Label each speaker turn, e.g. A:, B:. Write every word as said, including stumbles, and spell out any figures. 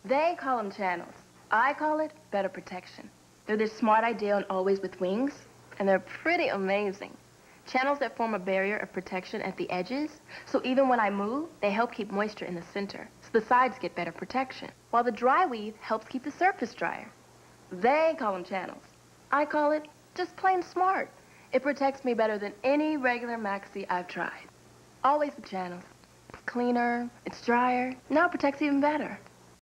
A: They call them channels. I call it better protection. They're this smart idea on always with wings, and they're pretty amazing. Channels that form a barrier of protection at the edges, so even when I move, they help keep moisture in the center, so the sides get better protection, while the dry weave helps keep the surface drier. They call them channels. I call it just plain smart. It protects me better than any regular maxi I've tried. Always the channels. It's cleaner, it's drier, now it protects even better.